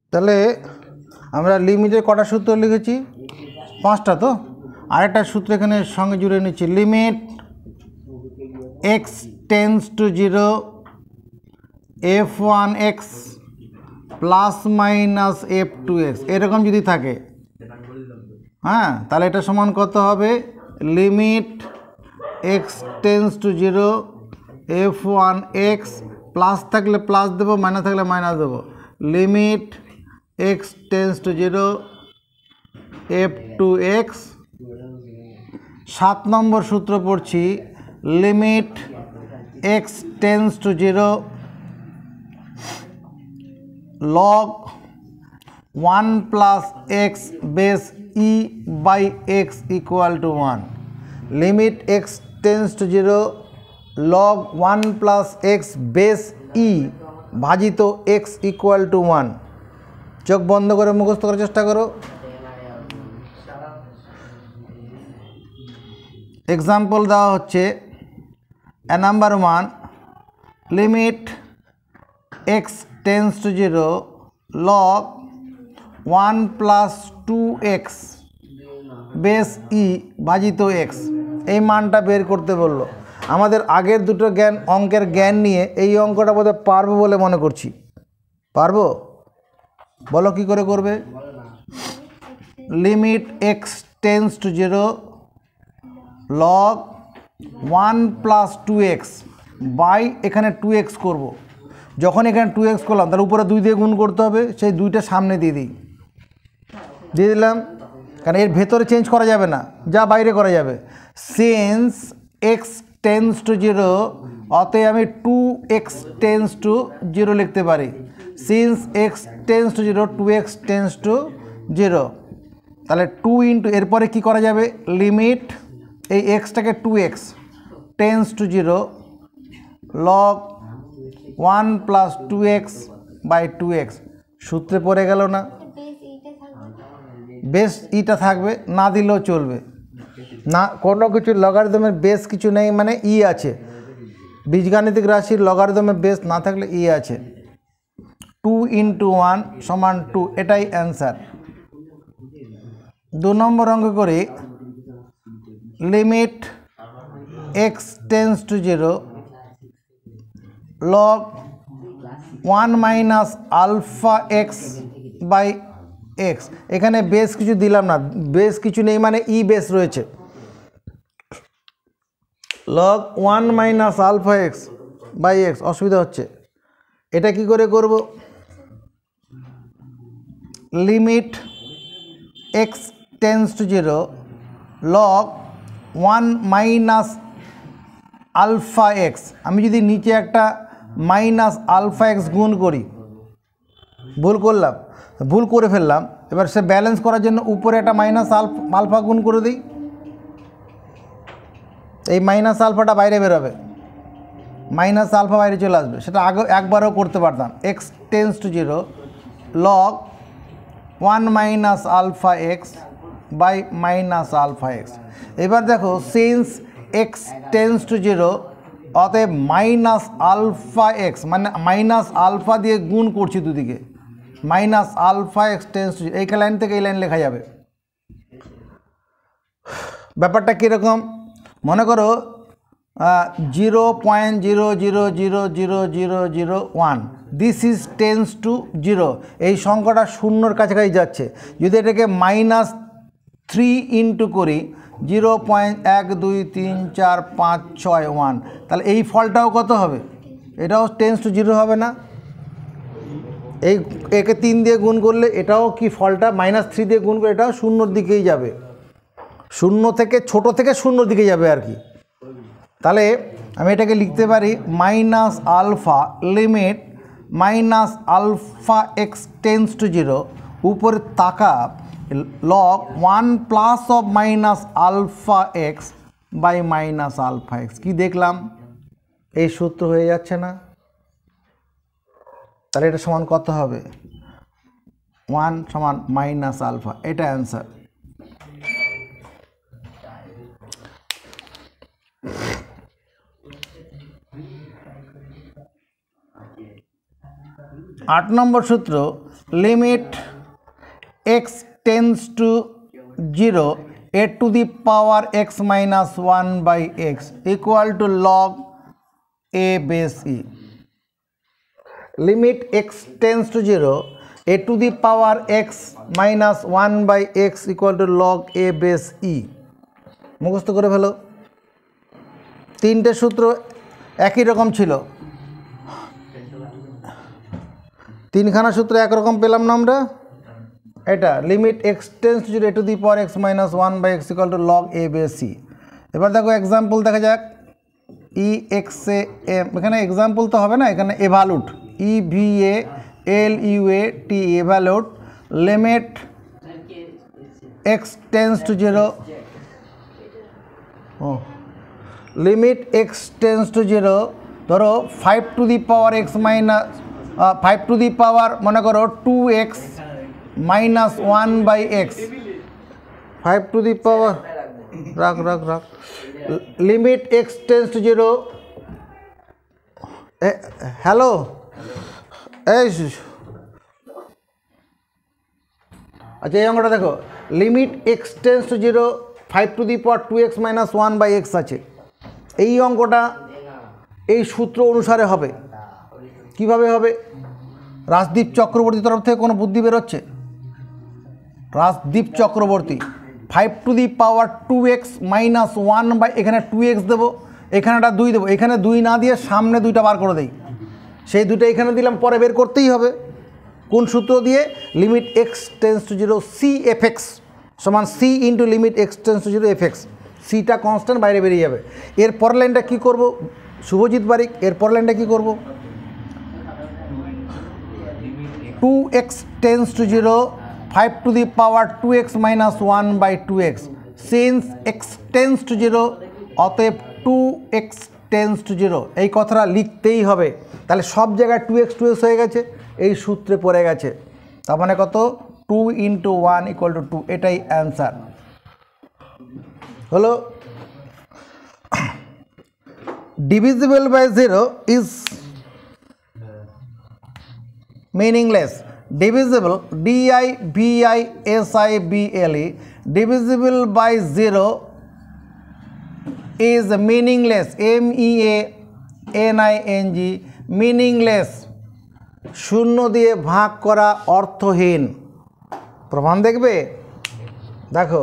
তাহলে আমরা লিমিটের কটা সূত্র লিখেছি? 5টা। তো আরেকটা সূত্র এখানে সঙ্গে জুড়ে নিচ্ছি, limit x tends to 0 f1x plus minus f2x এরকম যদি থাকে, হ্যাঁ, তাহলে এটা সমান কত হবে? Limit x tends to 0 f1x plus থাকলে প্লাস দেবো, মাইনাস থাকলে মাইনাস দেবো, limit x tends to 0 f2x। 7 নম্বর সূত্র পড়ছি, limit x tends to 0 log 1 plus x base e by x equal to 1। Limit x tends to 0 log 1 plus x base e ভাজিত x equal to 1। চোখ বন্ধ করে মুখস্থ করার চেষ্টা করো। এক্সাম্পল দেওয়া হচ্ছে, number 1, limit x tends to 0 log 1 plus 2x base e ভাজিত x, এই মানটা বের করতে বললো। আমাদের আগের দুটো অঙ্কের জ্ঞান নিয়ে এই অঙ্কটা বোধহয় পারবো বলে মনে করছি। পারবো? বলো কি করে করবে? Limit x tends to 0 log 1 plus 2x by এখানে 2x করব। যখন এখানে 2x করলাম তার উপরে 2 দিয়ে গুণ করতে হবে, সেই 2টা সামনে দিয়ে দিলাম, কারণ এর ভেতরে চেঞ্জ করা যাবে না, যা বাইরে করা যাবে। সিন্স x টেন্ডস টু 0 অতএব আমি 2x টেন্ডস টু 0 লিখতে পারি। Since x tends to 0 2x tends to 0, তাহলে 2 ইন্টু এরপরে কী করা যাবে? লিমিট এই এক্সটাকে 2x tends to 0 log 1 plus 2x by 2x। সূত্রে পড়ে গেল না? বেস ইটা থাকবে, না দিলেও চলবে না, কোনো কিছু লগারিদমের বেস কিছু নেই মানে ই আছে। বীজগাণিতিক রাশির লগারিদমের বেস না থাকলে ই আছে। 2 ইন্টু 1 সমান 2, এটাই অ্যান্সার। 2 নম্বর অঙ্ক করি, limit x tends to 0 log 1 minus alpha x by x. এখানে বেস কিছু দিলাম না, বেস কিছু নেই মানে ই বেস রয়েছে। log 1 minus alpha x by x, অসুবিধা হচ্ছে, এটা কি করে করব? Limit x tends to 0 log 1 minus alpha x. আমি যদি নিচে একটা মাইনাস আলফা এক্স গুণ করি, ভুল করলাম, ভুল করে ফেললাম, এবার সে ব্যালেন্স করার জন্য উপরে একটা মাইনাস আলফা গুণ করে দিই, এই মাইনাস আলফাটা বাইরে বেরোবে, মাইনাস আলফা বাইরে চলে আসবে। সেটা আগে একবারও করতে পারতাম। x tends to 0 log 1 minus alpha x by minus alpha x. এবার দেখো, সিন্স x টেন্ডস টু 0 অতএব মাইনাস আলফা এক্স, মানে মাইনাস আলফা দিয়ে গুণ করছি দুদিকে, minus alpha x tends to 0, এই লাইন থেকে এই লাইন লেখা যাবে। ব্যাপারটা কীরকম মনে করো, 0.00000001, দিস ইজ টেন্ডস টু 0, এই সংখ্যাটা শূন্যর কাছাকাছি যাচ্ছে। যদি এটাকে -3 ইন্টু করি, 0.123456 তাহলে এই ফলটাও কত হবে? এটাও টেন্ডস টু 0 হবে না? এই একে 3 দিয়ে গুণ করলে এটাও কি ফলটা -3 দিয়ে গুণ করে এটাও শূন্যর দিকেই যাবে, শূন্য থেকে ছোট থেকে শূন্যর দিকে যাবে আর কি। তাহলে আমি এটাকে লিখতে পারি minus alpha, limit minus alpha x tends to 0 উপরে তাকা log 1 plus of minus alpha x by minus alpha x. কী দেখলাম? এই সূত্র হয়ে যাচ্ছে না? তাহলে এটা সমান কত হবে? 1 সমান মাইনাস আলফা, এটা অ্যান্সার। আট নম্বর সূত্র, limit x tends to 0 a to the power x minus 1 by x equal to log a base e. Limit x tends to 0 a to the power x minus 1 by x equal to log a base e. মুখস্থ করে ফেলো। তিনটে সূত্র একই রকম ছিল, তিনখানা সূত্র একরকম পেলাম না আমরা। এটা limit x tends to 0 a to the power x minus 1 by x equal to log a base c। এবার দেখো এক্সাম্পল দেখা যাক। ই এক্স এ এম, এখানে এক্সাম্পল তো হবে না, এখানে evaluate, E V A L U A T, evaluate limit x tends to 0 limit x tends to 0 ধরো 5 to the power x মাইনাস 5 to the power মনে করো 2x minus 1 by x, 5 to the power রাখ limit x tends to 0। Hello এই আচ্ছা এই অঙ্কটা দেখো, limit x tends to 0 5 to the power 2x minus 1 by x আছে। এই অঙ্কটা এই সূত্র অনুসারে হবে। কিভাবে হবে? রাজদীপ চক্রবর্তী তরফ থেকে কোনো বুদ্ধি বেরোচ্ছে? Rajdeep Chakraborty 5 to the power 2x minus 1 by এখানে 2x দেবো, এখানে একটা 2 দেবো, এখানে 2 না দিয়ে সামনে 2টা বার করে দেই, সেই 2টা এখানে দিলাম, পরে বের করতেই হবে। কোন সূত্র দিয়ে? Limit x tends to 0 c f x সমান c into limit x tends to 0 f x. সিটা কনস্ট্যান্ট, বাইরে বেরিয়ে যাবে। এর পরের লাইনটা কী করবো? শুভজিৎ বারিক, এর পরের লাইনটা কী করবো? 2x tends to 0 5 to the power 2x minus 1 by 2x, since x tends to 0 অতএব 2x tends to 0। এই কথাটা লিখতেই হবে। তাহলে সব জায়গায় 2x হয়ে গেছে, এই সূত্রে পড়ে গেছে। তার মানে কত? 2 into 1 equal to 2, এটাই অ্যান্সার হলো। Divisible by 0 is meaningless. Divisible, D-I-V-I-S-I-B-L-E, divisible by 0 is meaningless, M-E-A-N-I-N-G, meaningless, শূন্য দিয়ে ভাগ করা অর্থহীন। প্রমাণ দেখবে? দেখো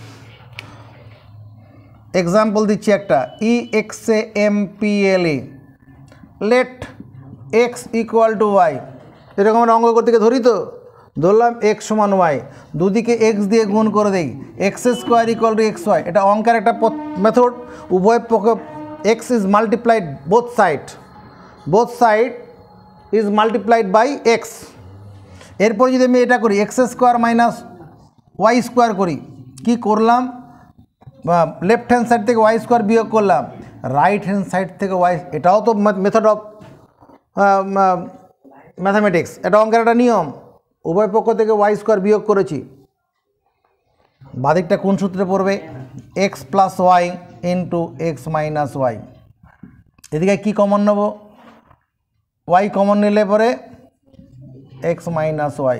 এক্সাম্পল দিচ্ছি একটা, E-X-A-M-P-L-E, let x equal to y। এরকম আমরা অঙ্ক করতে ধরি তো, ধরলাম x সমান y, দুদিকে x দিয়ে গুণ করে দেই, x square equal to x y. এটা অঙ্কের একটা মেথড। উভয় পক্ষে x is multiplied, both side is multiplied by x। এরপর যদি আমি এটা করি x square minus y square করি, কি করলাম? লেফট হ্যান্ড সাইড থেকে ওয়াই স্কোয়ার বিয়োগ করলাম, রাইট হ্যান্ড সাইড থেকে ওয়াই। এটাও তো মেথড অফ ম্যাথামেটিক্স, এটা অঙ্কের একটা নিয়ম। উভয় পক্ষ থেকে ওয়াই স্কোয়ার বিয়োগ করেছি, বাদিকটা কোন সূত্রে পড়বে? X plus y into x minus y. এদিকে কী কমন নেব? ওয়াই কমন নিলে পরে এক্স মাইনাস ওয়াই।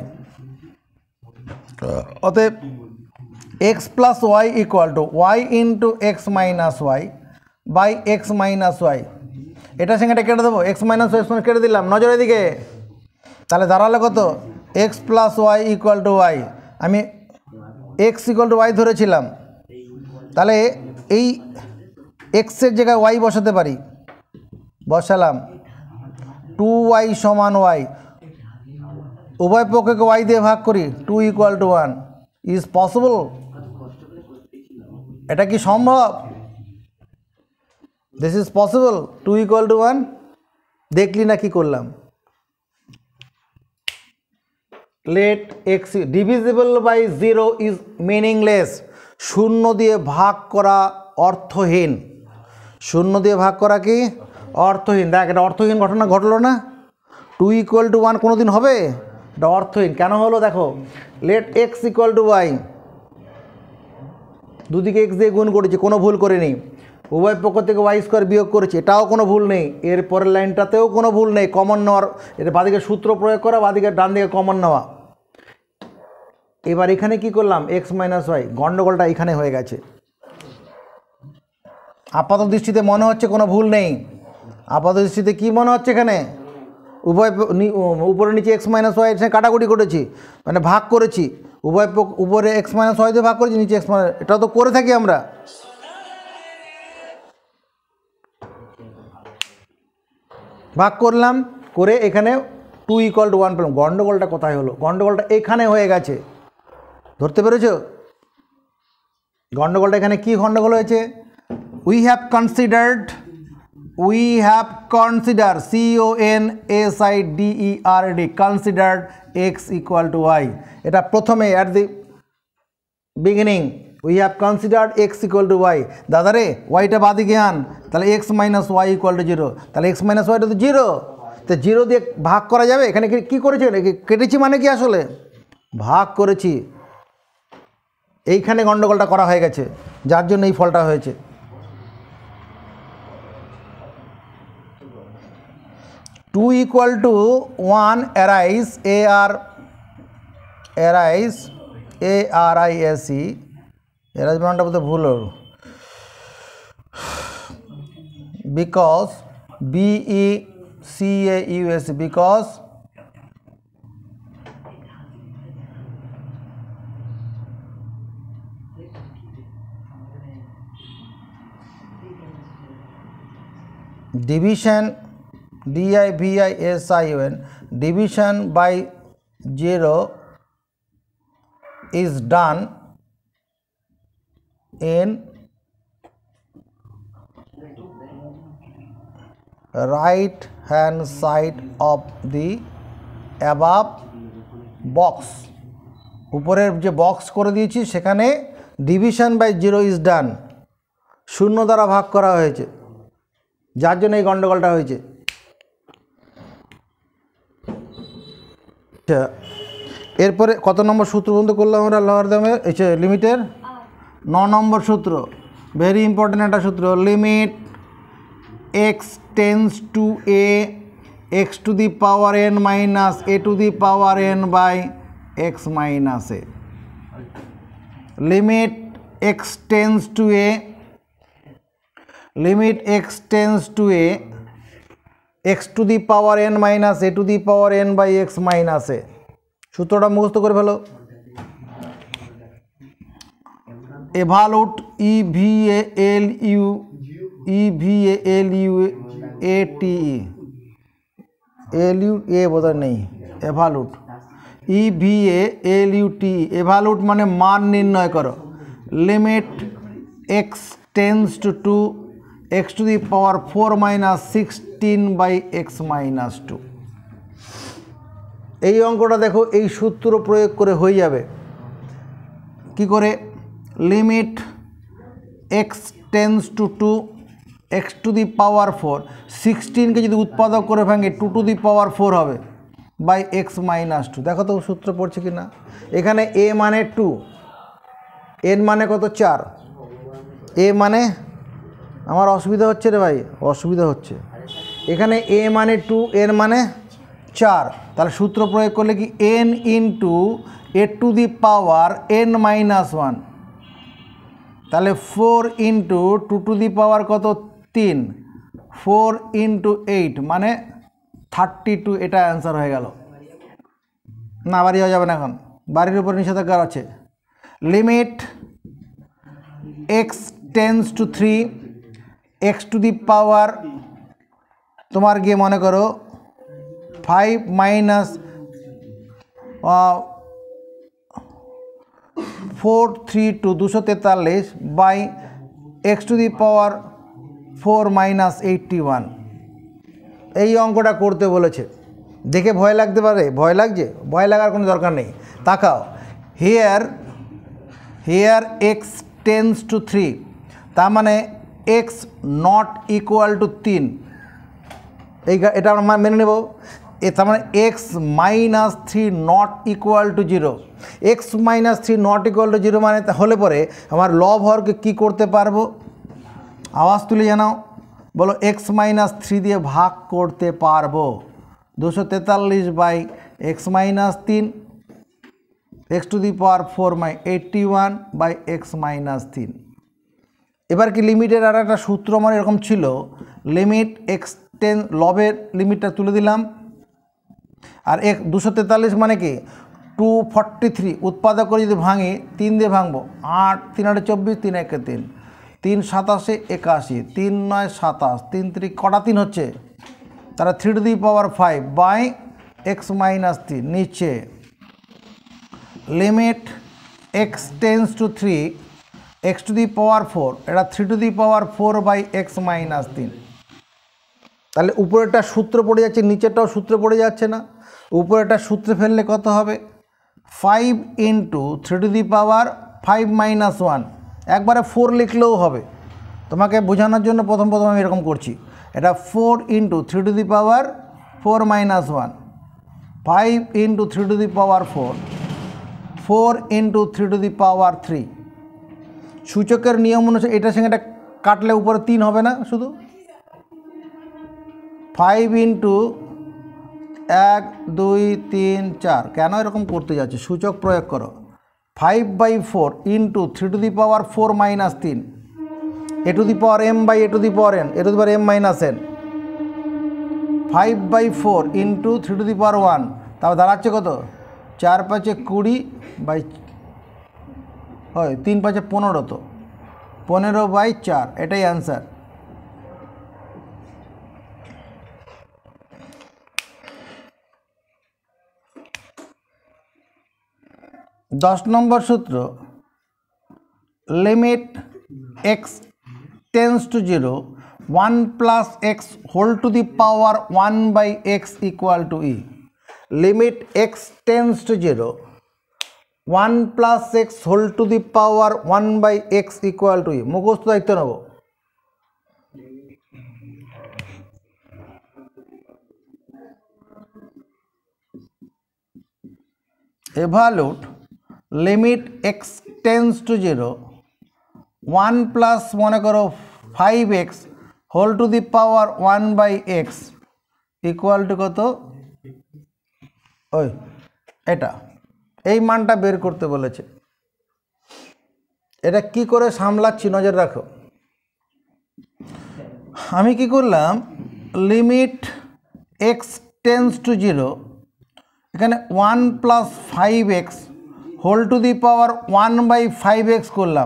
অতএব x plus y equal to y into x minus y by x minus y. এটার সঙ্গে এটা কেটে দেবো, এক্স মাইনাস ওয়াই সঙ্গে কেটে দিলাম, নজরের দিকে। তাহলে দাঁড়ালো কত? X plus y equal to y. আমি এক্স ইকুয়াল টু ওয়াই ধরেছিলাম, তাহলে এই এক্সের জায়গায় ওয়াই বসাতে পারি, বসালাম। 2y সমান ওয়াই, উভয় পক্ষকে ওয়াই দিয়ে ভাগ করি, 2 ইকুয়াল টু 1। Is possible? এটা কি সম্ভব? This is possible, 2 equal to 1। দেখলি না কি করলাম? Let x divisible by 0 is meaningless, শূন্য দিয়ে ভাগ করা অর্থহীন। শূন্য দিয়ে ভাগ করা কি? অর্থহীন। দেখ এটা অর্থহীন ঘটনা ঘটলো না? 2 ইকুয়াল টু 1 কোনো দিন হবে? এটা অর্থহীন কেন হলো? দেখো let x equal to y, দুদিকে এক্স দিয়ে গুণ করেছি, কোনো ভুল করিনি। উভয় পক্ষ থেকে ওয়াই স্কোয়ার বিয়োগ করেছি, এটাও কোনো ভুল নেই। এর পরের লাইনটাতেও কোনো ভুল নেই, কমন নেওয়ার। এটা বাদিকে সূত্র প্রয়োগ করা, বাদিকে ডান দিকে কমন নেওয়া। এবার এখানে কি করলাম এক্স মাইনাস ওয়াই, গন্ডগোলটা এখানে হয়ে গেছে। আপাত দৃষ্টিতে মনে হচ্ছে কোনো ভুল নেই, আপাত দৃষ্টিতে কী মনে হচ্ছে এখানে উভয় উপরে নিচে এক্স মাইনাস ওয়াই এর কাটাকুটি করেছি, মানে ভাগ করেছি, উভয় উপরে এক্স মাইনাস ওয়াই দিয়ে ভাগ করেছি, নিচে এক্স মাইনাস, এটা তো করে থাকি আমরা। ভাগ করলাম, করে এখানে 2 = 1 পেলাম। গন্ডগোলটা কোথায় হলো? গন্ডগোলটা এখানে হয়ে গেছে, ধরতে পেরেছ? গন্ডগোলটা এখানে কি গন্ডগোল হয়েছে? We have considered CONSIDERD considered x = y। এটা প্রথমে at the beginning we have considered x = y। দাদারে ওয়াইটা বাদিকে আন, তাহলে x - y = 0, তাহলে x - yটা তো 0, তো 0 দিয়ে ভাগ করা যাবে? এখানে কি করেছি? কেটেছি মানে কি আসলে ভাগ করেছি। এইখানে গন্ডগোলটা করা হয়ে গেছে, যার জন্য এই ফলটা হয়েছে। Two equal to 1 arise arise বানানটা বলতে ভুল হল, because BECAUS because division DIVISION division by 0 is done in right hand side of the above box। উপরের যে বক্স করে দিয়েছি সেখানে ডিভিশন বাই 0 ইজ ডান, শূন্য দ্বারা ভাগ করা হয়েছে, যার জন্য এই গন্ডগোলটা হয়েছে। এরপরে কত নম্বর সূত্র পর্যন্ত করলাম আমরা লগারিদমের লিমিটের? 9 নম্বর সূত্র, ভেরি ইম্পর্টেন্ট একটা সূত্র। Limit x tends to a x to the power n minus a to the power n by x minus a। Limit x tends to a limit x tends to a x to the power n minus a to the power n by x minus a। সূত্রটা মুখস্থ করে ফেলো। evaluate EVALUATE বোধহয় নেই, evaluate EVALUTE evaluate মানে মান নির্ণয় করো। Limit x tends to 2 x to the power 4 minus 16 by x minus 2। এই অঙ্কটা দেখো এই সূত্র প্রয়োগ করে হয়ে যাবে। কি করে? Limit x tends to 2 x to the power 4, 16কে যদি উৎপাদক করে ভাঙে 2 টু দি পাওয়ার 4 হবে বাই x মাইনাস 2। দেখো তো সূত্র পড়ছে কি না। এখানে a মানে 2, n মানে কত 4, a মানে আমার অসুবিধা হচ্ছে রে ভাই, অসুবিধা হচ্ছে। এখানে a মানে 2, n মানে 4, তাহলে সূত্র প্রয়োগ করলে কি n into a to the power n minus 1, তাহলে 4 ইন্টু 2 টু দি পাওয়ার কত 3, 4 ইন্টু 8 মানে 32। এটা অ্যান্সার হয়ে গেল। না বাড়ি হয়ে যাবে না, এখন বাড়ির উপর নিষেধাজ্ঞা আছে। Limit x tends to 3 x to the power তোমার গিয়ে মনে করো 5 minus 432 243 by x to the power 4 minus 81। এই অঙ্কটা করতে বলেছে। দেখে ভয় লাগতে পারে, ভয় লাগছে, ভয় লাগার কোনো দরকার নেই। তাকাও, হিয়ার x টেন্স টু 3, তার মানে x নট ইকুয়াল টু 3, এটা আমরা মেনে নেব। তার মানে x minus 3 not equal to 0। x minus 3 not equal to 0 মানে হলে পরে আমার লব হরকে কী করতে পারবো? আওয়াজ তুলে জানাও, বলো x মাইনাস 3 দিয়ে ভাগ করতে পারবো। 243 by x minus 3, x to the power 4-81/x-3। এবার কি লিমিটের আর একটা সূত্র আমার এরকম ছিল, লিমিট এক্সটেন্ড লবের লিমিটটা তুলে দিলাম, আর 243 মানে কি 243 উৎপাদক করে যদি ভাঙি 3 দিয়ে ভাঙবো, 8 3 8 24, 3 1 3, 3 7 81, 3 9 27, 3 3 কটা 3 হচ্ছে, তারা 3 টু দি পাওয়ার 5/x-3 নিচে limit x tends to 3 x to the power 4, এটা 3 টু দি পাওয়ার 4/x-3। তাহলে উপরেরটা সূত্র পড়ে যাচ্ছে, নিচেরটাও সূত্রে পড়ে যাচ্ছে না। উপরেরটা সূত্রে ফেললে কত হবে, 5 × 3 টু দি পাওয়ার 5-1, একবারে 4 লিখলেও হবে। তোমাকে বোঝানোর জন্য প্রথম আমি এরকম করছি, এটা 4 × 3 to the power 4-1, 5 × 3 to the power 4, 4 × 3 to the power 3। সূচকের নিয়ম অনুসারে এটার সঙ্গে এটা কাটলে উপরে 3 হবে না, শুধু 5 × 1 2 3 4। কেন এরকম করতে যাচ্ছে, সূচক প্রয়োগ করো। 5/4 × 3 to the power 4-3, a to the power m/a to the power n, a to the power m-n। 5/4 × 3 to the power 1, তারপর দাঁড়াচ্ছে কত, 4 5 20 হয় 3 5 15, তো 15/4, এটাই অ্যান্সার। दस नम्बर सूत्र, limit x tends to 0 1 + x whole to the power 1/x = e। Limit x tends to 0 1 + x whole to the power 1/x = e। मुखस्त दायित्व नेब। Evaluate limit x tends to 0 1 plus मने करो 5x whole to the power 1/x equal to कत, ओई এটা এই মানটা বের করতে বলেছে। এটা কি করে সামলাচ্ছি নজর রাখো। আমি কি করলাম, লিমিট x টেন্স টু 0 এখানে 1 + 5x whole to the power 1/5x করলাম।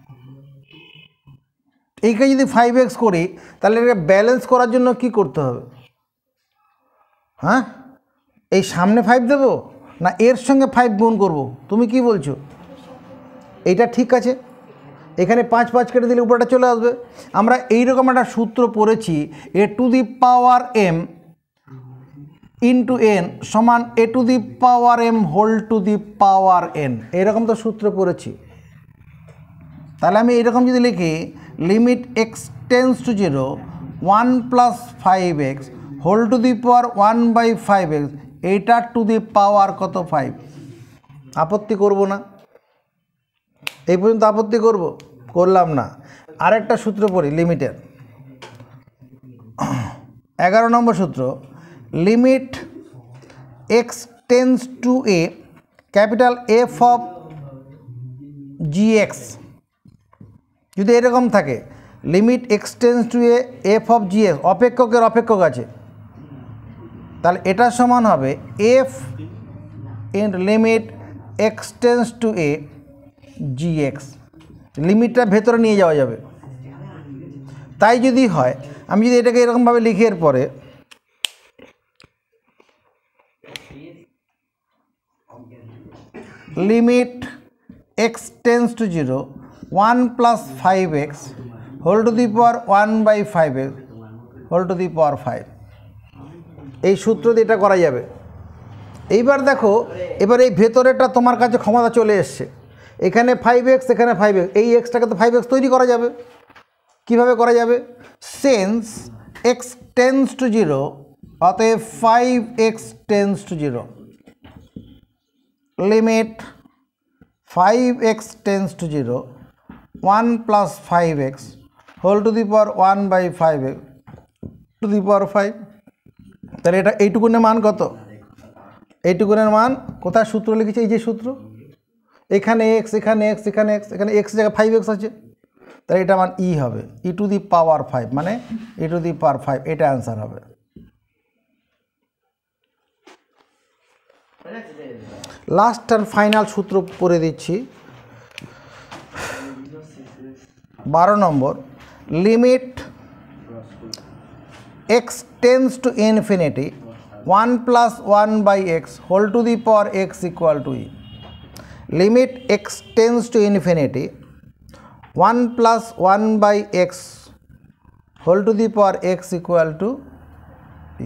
এইকে যদি 5x করি তাহলে এটা ব্যালেন্স করার জন্য কি করতে হবে, হ্যাঁ এই সামনে 5 দেব না এর সঙ্গে 5 গুণ করব, তুমি কি বলছো? এইটা ঠিক আছে, এখানে 5 5 কেটে দিলে উপরটা চলে আসবে। আমরা এইরকম একটা সূত্র পড়েছি, a to the power m into n সমান a to the power m whole to the power n, এরকম তো সূত্র পড়েছি। তাহলে আমি এরকম যদি লিখি, limit x tends to 0 1 + 5x whole to the power 1/5x, এইটা টু দি পাওয়ার কত 5, আপত্তি করব না। এই পর্যন্ত আপত্তি করলাম না। আরেকটা সূত্র পড়ি লিমিটের, 11 নম্বর সূত্র, limit x tends to a capital f of gx যদি এরকম থাকে, limit x tends to a f of gx অপেক্ষকের অপেক্ষক আছে, তাহলে এটা সমান হবে f in limit x tends to a gx। লিমিটটা ভেতরে নিয়ে যাওয়া যাবে। তাই যদি হয়, আমি যদি এটাকে এরকমভাবে লিখি, এর পরে limit x tends to 0 1 + 5x whole to the power 1/5x whole to the power 5, এই সূত্র দিয়ে এটা করা যাবে। এইবার দেখো, এবার এই ভেতরেটা তোমার কাছে ক্ষমতা চলে এসছে, এখানে 5x এখানে 5x, এই এক্সটাকে তো 5x তৈরি করা যাবে। কিভাবে করা যাবে, সিন্স x টেন্স টু 0 অতএব 5x tends to 0, limit 5x tends to 0 1 + 5x whole to the power 1/5x to the power 5। তাহলে এটা এইটুকুনের মান কত, এইটুকুনের মান কোথায় সূত্র লিখেছি, এই যে সূত্র এখানে এক্স, এখানে এক্স, এখানে এক্স, এখানে এক্স জায়গায় 5x আছে, তাহলে এটা মান ই হবে e⁵ মানে e⁵ এটা অ্যান্সার হবে। লাস্ট অ্যান্ড ফাইনাল সূত্র পড়ে দিচ্ছি 12 number, limit x tends to infinity 1 + 1/x whole to the power x equal to e. Limit x tends to infinity 1 + 1/x whole to the power x equal to e.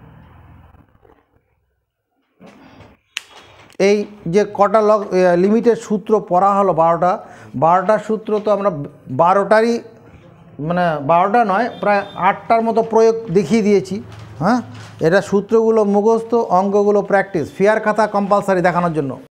এই যে কটা লিমিটের সূত্র পড়া হলো 12টার সূত্র, তো আমরা 12টারই মানে 12টা নয়, প্রায় 8টার মতো প্রয়োগ দেখিয়ে দিয়েছি। হ্যাঁ, এটা সূত্রগুলো মুখস্থ, অঙ্কগুলো প্র্যাকটিস, ফেয়ার খাতা কম্পালসারি দেখানোর জন্য।